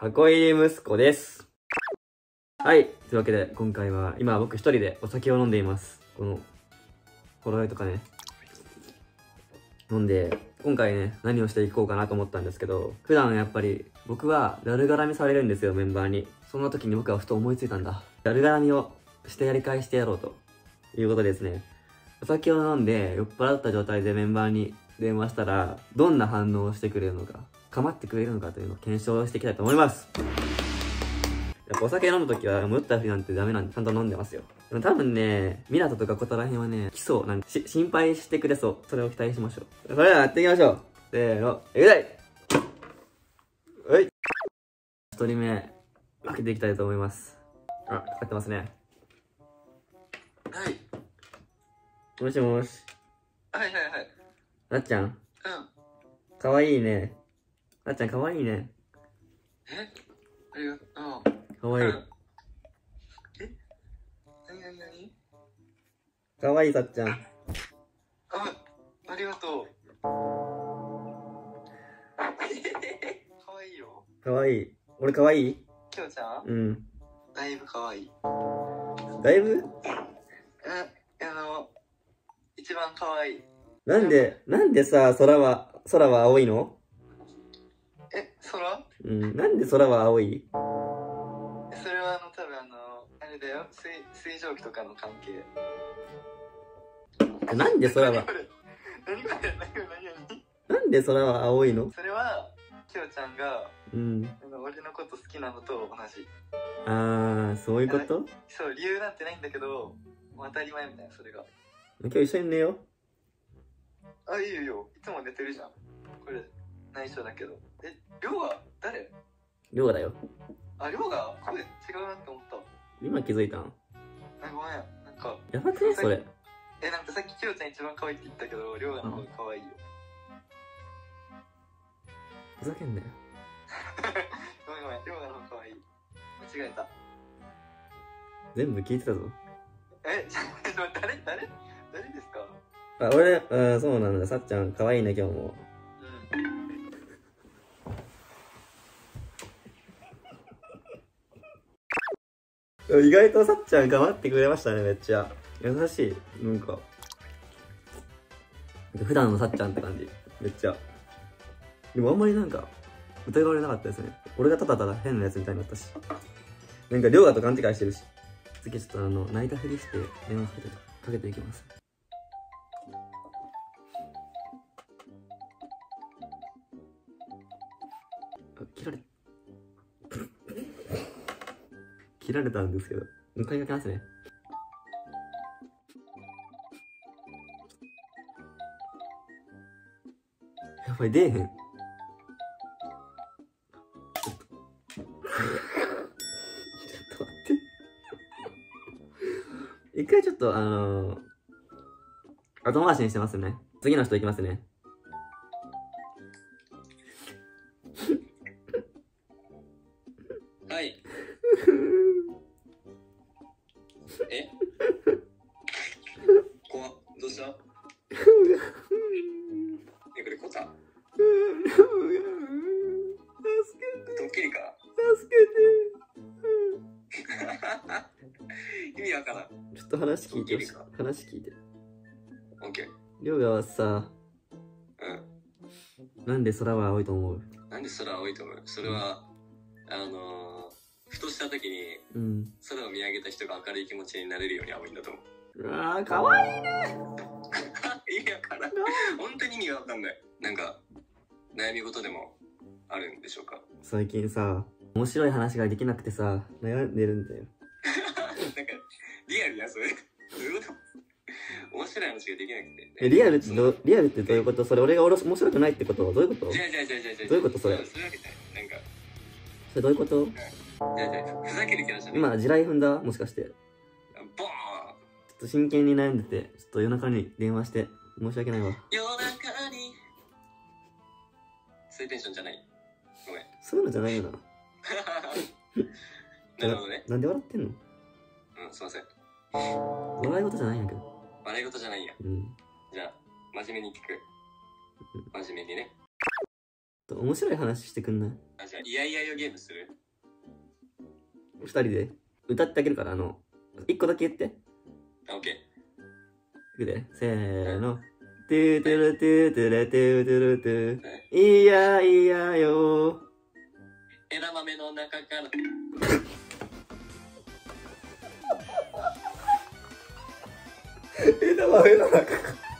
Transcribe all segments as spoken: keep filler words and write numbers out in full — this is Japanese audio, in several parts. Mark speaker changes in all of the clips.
Speaker 1: 箱入り息子です。はい。というわけで、今回は、今僕一人でお酒を飲んでいます。この、ほろ酔いとかね。飲んで、今回ね、何をしていこうかなと思ったんですけど、普段やっぱり、僕はダル絡みされるんですよ、メンバーに。そんな時に僕はふと思いついたんだ。ダル絡みをしてやり返してやろうと。いうことですね。お酒を飲んで、酔っ払った状態でメンバーに電話したら、どんな反応をしてくれるのか、構ってくれるのかというのを検証していきたいと思います。やっぱお酒飲むときは、酔ったふりなんてダメなんで、ちゃんと飲んでますよ。でも多分ね、ミナトとかコタら辺はね、来そうなんで、し、心配してくれそう。それを期待しましょう。それではやっていきましょう。せーの、いきたいはい。一人目、開けていきたいと思います。あ、かかってますね。
Speaker 2: はい。
Speaker 1: もしもし。
Speaker 2: はいはいはい。
Speaker 1: なっちゃん。
Speaker 2: うん。
Speaker 1: かわいいね。なっちゃんかわいいね。
Speaker 2: えありがとう。
Speaker 1: かわいい。
Speaker 2: うん、えなになになに
Speaker 1: かわいいさっちゃん。
Speaker 2: あ、ありがとう。かわいいよ。
Speaker 1: かわいい。俺かわいい？
Speaker 2: きょうちゃん？
Speaker 1: うん。
Speaker 2: だいぶかわいい。
Speaker 1: だいぶ？
Speaker 2: え、あの、一番かわいい。
Speaker 1: なんで、なんでさ、空は、空は青いの？
Speaker 2: え、空？
Speaker 1: うん。なんで空は青い？
Speaker 2: それはあの、多分あの、あれだよ。水、水蒸気とかの関係。
Speaker 1: なんで空は、
Speaker 2: 何これ何これ何これ何何
Speaker 1: なんで空は青いの？
Speaker 2: それは、きょうちゃんが、
Speaker 1: うん。
Speaker 2: あの俺のこと好きなのと同じ。
Speaker 1: あー、そういうこと？
Speaker 2: そう、理由なんてないんだけど、もう当たり前みたいな、それが。
Speaker 1: 今日一緒に寝よ
Speaker 2: あ、いいよいいよ。いつも寝てるじゃん。これ、内緒だけど。え、りょうが誰？
Speaker 1: う。りょうがだよ。
Speaker 2: あ、りょうが声違うなって思った。
Speaker 1: 今気づいたん？
Speaker 2: あ、ごめん。なんか、
Speaker 1: やばくねそれ。
Speaker 2: え、なんかさっききよちゃん一番可愛いって言ったけど、りょうがの方が可愛いよ。
Speaker 1: ふざけんなよ。
Speaker 2: ごめんごめん。りょうがの方が可愛い。間違えた。
Speaker 1: 全部聞いてたぞ。
Speaker 2: え、ちょっと誰誰誰ですか？
Speaker 1: あ、俺、あ、そうなんだ。さっちゃん、かわいいね、今日も。うん。意外とさっちゃん頑張ってくれましたね、めっちゃ。優しい。なんか。普段のさっちゃんって感じ。めっちゃ。でもあんまりなんか、疑われなかったですね。俺がただただ変なやつみたいになったし。なんか、りょうがと勘違いしてるし。次ちょっとあの、泣いたふりして電話かけて、かけていきます。あ、切られ、切られたんですけど。もう一回かけますね。やっぱり出えへん。ちょっと。ちょっと待って。一回ちょっと、あのー、後回しにしてますね。次の人いきますね。
Speaker 2: はい。え怖っ。どうした？え、これコタ？助けて。ドッキリか？
Speaker 1: 助けて。
Speaker 2: 意味わからん。
Speaker 1: ちょっと話聞いてほしい。話聞いて。
Speaker 2: オッケー。
Speaker 1: りょうがはさ、
Speaker 2: うん。
Speaker 1: なんで空は青いと思う？
Speaker 2: なんで空青いと思う？それは、あのー、ふとした時に、
Speaker 1: うん。
Speaker 2: 空を見上げた人が明るい気持ちになれるように青いんだと思う。
Speaker 1: うわー、かわいいね。
Speaker 2: 意味わからん。本当に意味がわかんない。なんか、悩み事でもあるんでしょうか？
Speaker 1: 最近さ、面白い話ができなくてさ、悩んでるんだよ。
Speaker 2: なんか、リアルや、それ。どういうこと？面白い話ができなくて。
Speaker 1: え、リアルってど、リアルってどういうこと？それ俺がおろし面白くないってこと？どういうこと？
Speaker 2: じゃあじゃあじゃあじゃあじゃあ。
Speaker 1: どういうことそれ？
Speaker 2: そういうわけじゃない。なんか、
Speaker 1: それどういうこと？
Speaker 2: じゃあじゃあ、ふざけるキャラじゃない。
Speaker 1: 今、地雷踏んだ？もしかして。
Speaker 2: ボーン。
Speaker 1: ちょっと真剣に悩んでて、ちょっと夜中に電話して、申し訳ないわ。
Speaker 2: 夜中に。そういうテンションじゃない。ごめん。
Speaker 1: そういうのじゃないよな。
Speaker 2: なるほどね。
Speaker 1: なんで笑ってんの？
Speaker 2: うん、すいません。
Speaker 1: 笑い事じゃないんやけど。
Speaker 2: 笑い事じゃないんや。
Speaker 1: うん。
Speaker 2: じゃあ、真面目に聞く。真面目にね。
Speaker 1: と面白い話してくんない？
Speaker 2: あ、じゃあいやいやよゲームする？
Speaker 1: 二人で歌ってあげるから、あの一個だけ言って。
Speaker 2: オッケ
Speaker 1: ー。いくで、せーの。トゥートゥルトゥートゥルトゥートゥルトゥー。いやいやよー。
Speaker 2: 枝豆の中から
Speaker 1: 枝豆の中か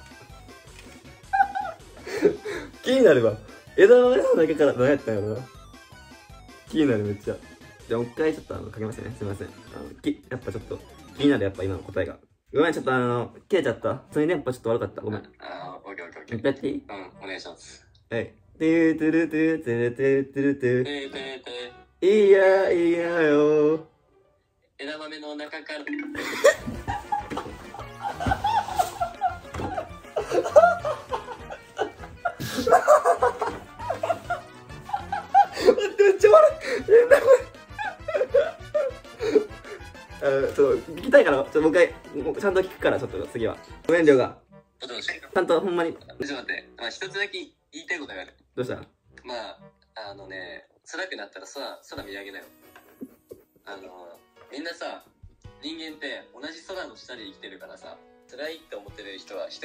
Speaker 1: 気になるわ。枝豆の中から何やったんやろな。気になるめっちゃ。じゃあもう一回ちょっとあのかけますね。すいません。あのきやっぱちょっと気になる、やっぱ今の答えが。ごめん、ちょっとあの切れちゃった。それ電波ちょっと悪かった。ごめん。
Speaker 2: ああ、オッケーオッケーオッケー。
Speaker 1: もう一回やっていい？
Speaker 2: うん、お願いします。
Speaker 1: はい。トゥートゥルトゥートゥルトゥートゥルトゥ
Speaker 2: てーてーて
Speaker 1: ー。いやいやよー。
Speaker 2: ー。枝豆の中から
Speaker 1: めっちゃ笑い。あ、ちょっと聞きたいから、ちょっともう一回、もうちゃんと聞くから、ちょっと次は。ごめん、りょうが。
Speaker 2: ちょっと待って。
Speaker 1: ちゃんとほんまに。
Speaker 2: ちょっと待って。まあ、一つだけ言いたいことがある。
Speaker 1: どうした？
Speaker 2: まあ、あのね、辛くなったら空、空見上げなよ。あの、みんなさ、人間って同じ空の下で生きてるからさ、辛いって思ってる人は一人。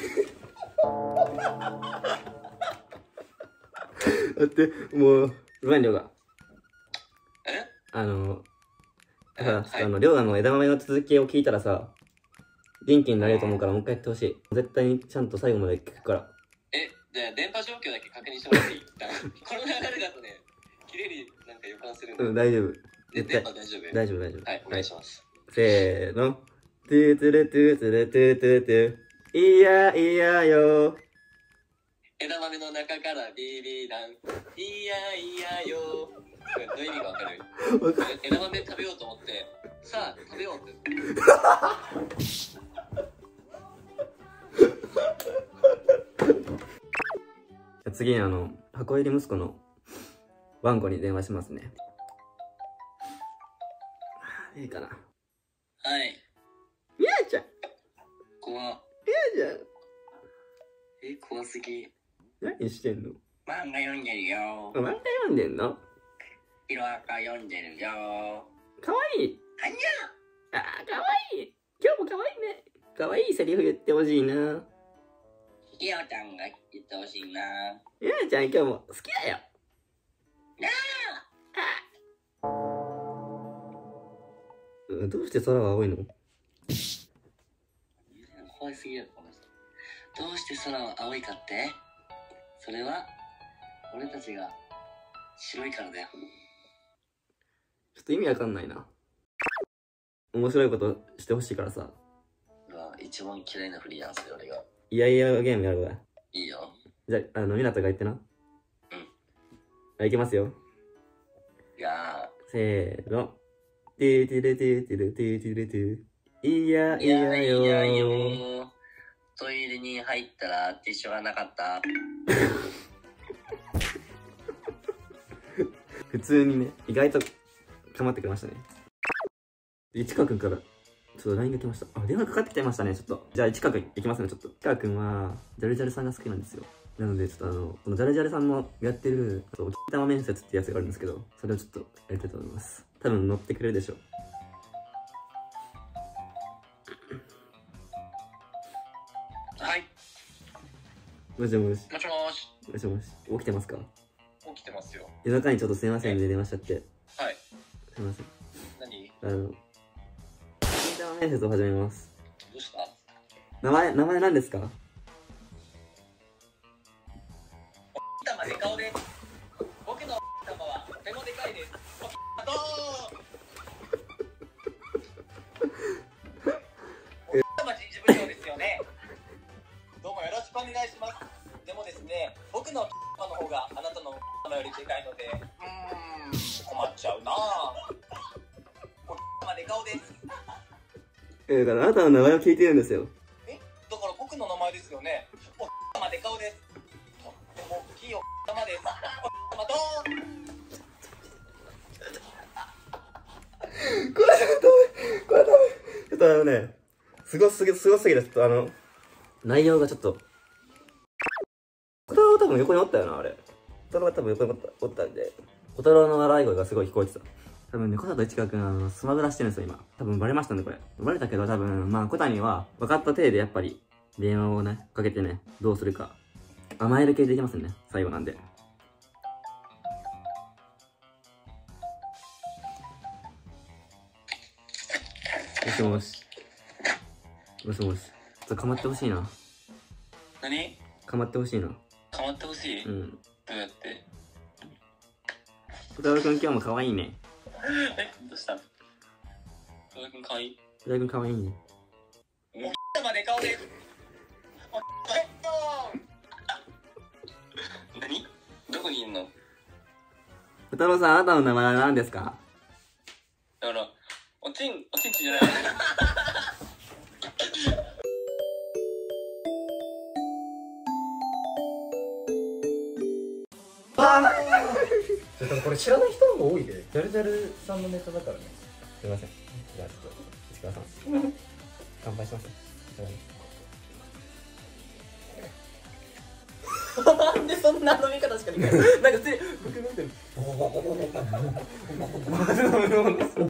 Speaker 1: だって、もう、ごめん、りょうが。
Speaker 2: え？
Speaker 1: あの、だから、
Speaker 2: はい、
Speaker 1: あの、りょうがの枝豆の続きを聞いたらさ、元気になれると思うから、もう一回やってほしい。絶対にちゃんと最後まで聞くから。
Speaker 2: え、じゃあ電波状況だけ確認してもらっていい？この流れだとね、切れるなんか予感するんだ。
Speaker 1: うん、大丈夫。
Speaker 2: で電波大丈夫？
Speaker 1: 大丈夫、大丈夫。
Speaker 2: はい、お願いします。
Speaker 1: せーの。トゥートゥルトゥートゥルトゥートゥートゥー。いやいやよー。
Speaker 2: 枝豆の中からビビダン。いやいやよー。どういう意味かわかる？枝豆食べようと思って、さあ食べようって。
Speaker 1: 次にあの、箱入り息子のワンコに電話しますね。いいかな。
Speaker 2: はい。
Speaker 1: みやちゃん。
Speaker 2: 怖っ。
Speaker 1: みやちゃん。
Speaker 2: え、怖すぎ。
Speaker 1: 何してんの？
Speaker 2: 漫画読んでるよ。
Speaker 1: 漫画読んでんの？
Speaker 2: ヒロアカ読んでるよ。
Speaker 1: かわいい。
Speaker 2: はに
Speaker 1: ゃ。あー、かわいい。今日もかわいいね。かわいいセリフ言ってほしいな。
Speaker 2: ひよちゃんが言ってほしいな。
Speaker 1: みやちゃん今日も好きだよ。
Speaker 2: なあ。
Speaker 1: どうして空は青いの？
Speaker 2: 怖すぎるこの人。どうして空は青いかって？それは俺たちが白いからだよ。
Speaker 1: ちょっと意味わかんないな。面白いことしてほしいからさ。
Speaker 2: うわ、一番嫌いなフリーランスで俺が。
Speaker 1: いやいやゲームやるわ。
Speaker 2: いいよ。
Speaker 1: じゃあ、あの、みなとが言ってな。うん。あ、いきますよ。
Speaker 2: いや
Speaker 1: ー。せーの。トゥートゥルトゥートゥルトゥートゥルトゥー。いやいやよー。いやいやよー。
Speaker 2: トイレに入ったらティッシュがなかった。
Speaker 1: 普通にね、意外と構ってくれましたね。市川くんから、ちょっと ライン が来ました。あ、電話かかってきてましたね、ちょっと。じゃあ、市川くんいきますね、ちょっと。市川くんは、ジャルジャルさんが好きなんですよ。なので、ちょっとあの、このジャルジャルさんのやってる、おきたま面接ってやつがあるんですけど、それをちょっとやりたいと思います。多分乗ってくれるでしょう。
Speaker 2: はい。
Speaker 1: もしもし。
Speaker 2: もしもし。
Speaker 1: もしもし。起きてますか？
Speaker 2: 起きてますよ。
Speaker 1: 夜中にちょっとすいませんね、電話しちゃって。
Speaker 2: はい。
Speaker 1: すいません。
Speaker 2: 何？
Speaker 1: あの、金玉面接を始めます。
Speaker 2: どうした？
Speaker 1: 名前、名前何ですか？
Speaker 2: 玉で顔です。僕の玉はとてもでかいです。あとー玉人事部長ですよね。どうもよろしくお願いします。でもですね、僕の玉の方があなたの玉よりでかいので、うーん、困っちゃうなぁ。玉で顔です。
Speaker 1: え、だからあなたの名前を聞いてるんですよ。
Speaker 2: え、だから僕の名前ですよね。お玉で顔です。とっても大きいお玉です。お玉どーん。
Speaker 1: これダメ、これダメ。ちょっとあのね、すごすぎ、すごすぎる。ちょっとあの、内容がちょっと。これは多分横におったよな、あれ。 太郎は多分横におったんで、小太郎の笑い声がすごい聞こえてた。多分ね、小田と市川くん、あの、スマブラしてるんですよ、今。多分バレましたね、これ。バレたけど、多分、まあ、小谷は、分かった体でやっぱり、電話をね、かけてね、どうするか。甘える系でいきますね、最後なんで。もしもし。もしもし。ちょっとかまってほしいな。
Speaker 2: 何？
Speaker 1: かまってほしいな。
Speaker 2: かまってほしい？
Speaker 1: うん。
Speaker 2: どうやって？
Speaker 1: 小太郎くん今日も可愛いね。
Speaker 2: え、どうした？小太郎くんかわいい？
Speaker 1: 小太郎くん可愛いね。
Speaker 2: もうまで顔で。何？どこにいんの？
Speaker 1: 小太郎さん、あなたの名前は何ですか？
Speaker 2: だから、おちん、おちんちんじゃない。
Speaker 3: 多分これ知らない人も多いで、ジャルジャルさんのネタだからね。
Speaker 1: すいません。じゃあちょっと、市川さん。乾杯します。
Speaker 3: なんでそんな飲み方しかできないなんか普通に、僕飲んでる。